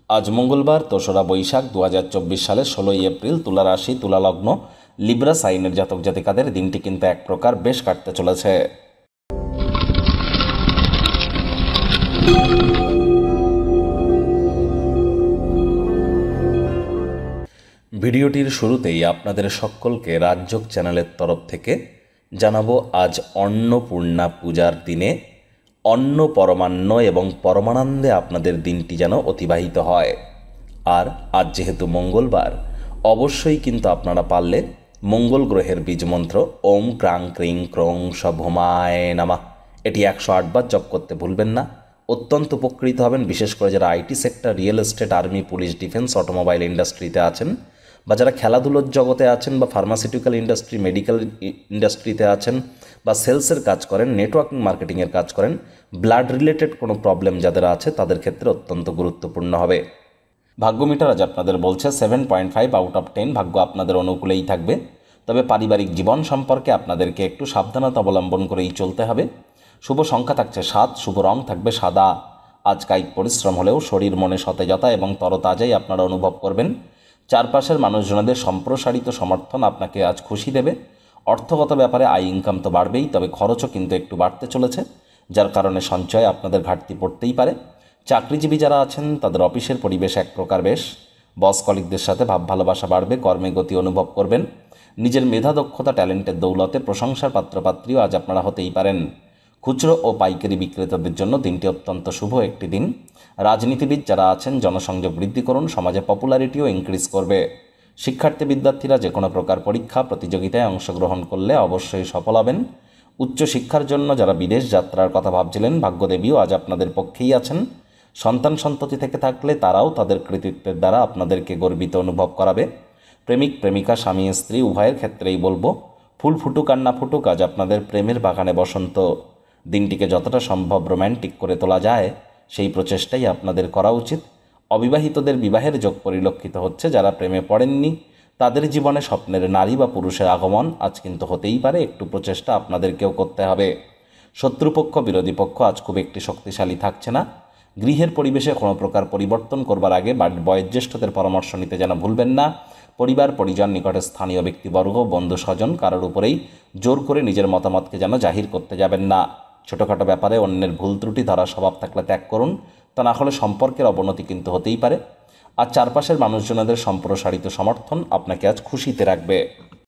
আজ মঙ্গলবার ২রা বৈশাখ ২০২৪ সালের ১৬ই এপ্রিল। তুলা রাশি, তুলা লগ্ন, লিব্রা সাইনের জাতক জাতিকাদের দিনটি কিন্তু এক প্রকার বেশ কাটতে চলেছে। ভিডিওটির শুরুতেই আপনাদের সকলকে রাজযোগ চ্যানেলের তরফ থেকে জানাবো আজ অন্নপূর্ণা পূজার দিনে অন্ন পরমান্ন এবং পরমানন্দে আপনাদের দিনটি যেন অতিবাহিত হয়। আর আজ যেহেতু মঙ্গলবার, অবশ্যই কিন্তু আপনারা পারলে মঙ্গল গ্রহের বীজমন্ত্র ওম ক্রাং ক্রিং ক্রং সভমায় নামা এটি ১০৮ বার জপ করতে ভুলবেন না। অত্যন্ত উপকৃত হবেন, বিশেষ করে যারা IT sector, real estate, army, police, defence, automobile ইন্ডাস্ট্রিতে আছেন, বা যারা খেলাধুলোর জগতে আছেন, বা ফার্মাসিউটিক্যাল ইন্ডাস্ট্রি, মেডিকেল ইন্ডাস্ট্রিতে আছেন, বা সেলসের কাজ করেন, নেটওয়ার্কিং মার্কেটিংয়ের কাজ করেন, ব্লাড রিলেটেড কোনো প্রবলেম যাদের আছে তাদের ক্ষেত্রে অত্যন্ত গুরুত্বপূর্ণ হবে। ভাগ্য মিটার আজ আপনাদের বলছে 7.5 আউট অফ 10, ভাগ্য আপনাদের অনুকূলেই থাকবে। তবে পারিবারিক জীবন সম্পর্কে আপনাদেরকে একটু সাবধানতা অবলম্বন করেই চলতে হবে। শুভ সংখ্যা থাকছে 7, শুভ রং থাকবে সাদা। আজ কায়িক পরিশ্রম হলেও শরীর মনে সতেজতা এবং তরতাজাই আপনারা অনুভব করবেন। চারপাশের মানুষজনদের সম্প্রসারিত সমর্থন আপনাকে আজ খুশি দেবে। অর্থগত ব্যাপারে আয় ইনকাম তো বাড়বেই, তবে খরচও কিন্তু একটু বাড়তে চলেছে, যার কারণে সঞ্চয় আপনাদের ঘাটতি পড়তেই পারে। চাকরিজীবী যারা আছেন তাদের অফিসের পরিবেশ এক প্রকার বেশ। বস কলিগদের সাথে ভাব ভালোবাসা বাড়বে, কর্মে গতি অনুভব করবেন। নিজের মেধা, দক্ষতা, ট্যালেন্টের দৌলতে প্রশংসার পাত্রপাত্রীও আজ আপনারা হতেই পারেন। খুচরো ও পাইকারি বিক্রেতাদের জন্য দিনটি অত্যন্ত শুভ একটি দিন। রাজনীতিবিদ যারা আছেন জনসংযোগ বৃদ্ধি করুন, সমাজে পপুলারিটিও ইনক্রিজ করবে। শিক্ষার্থী বিদ্যার্থীরা যে কোনো প্রকার পরীক্ষা প্রতিযোগিতায় অংশগ্রহণ করলে অবশ্যই সফল হবেন। উচ্চশিক্ষার জন্য যারা বিদেশ যাত্রার কথা ভাবছিলেন, ভাগ্যদেবীও আজ আপনাদের পক্ষেই আছেন। সন্তান সন্ততি থেকে থাকলে তারাও তাদের কৃতিত্বের দ্বারা আপনাদেরকে গর্বিত অনুভব করাবে। প্রেমিক প্রেমিকা, স্বামী স্ত্রী উভয়ের ক্ষেত্রেই বলবো, ফুল ফুটুক আর না ফুটুক, আজ আপনাদের প্রেমের বাগানে বসন্ত। দিনটিকে যতটা সম্ভব রোম্যান্টিক করে তোলা যায় সেই প্রচেষ্টাই আপনাদের করা উচিত। অবিবাহিতদের বিবাহের যোগ পরিলক্ষিত হচ্ছে। যারা প্রেমে পড়েননি তাদের জীবনে স্বপ্নের নারী বা পুরুষের আগমন আজ কিন্তু হতেই পারে। একটু প্রচেষ্টা আপনাদেরকেও করতে হবে। শত্রুপক্ষ, বিরোধী পক্ষ আজ খুব একটি শক্তিশালী থাকছে না। গৃহের পরিবেশে কোনো প্রকার পরিবর্তন করবার আগে বয়োজ্যেষ্ঠদের পরামর্শ নিতে যেন ভুলবেন না। পরিবার পরিজন, নিকটের স্থানীয় ব্যক্তিবর্গ, বন্ধু স্বজন কারোর উপরেই জোর করে নিজের মতামতকে যেন জাহির করতে যাবেন না। ছোটোখাটো ব্যাপারে অন্যের ভুল ত্রুটি ধরার স্বভাব থাকলে ত্যাগ করুন, তা না হলে সম্পর্কের অবনতি কিন্তু হতেই পারে। আর চারপাশের মানুষজনদের সম্প্রসারিত সমর্থন আপনাকে আজ খুশিতে রাখবে।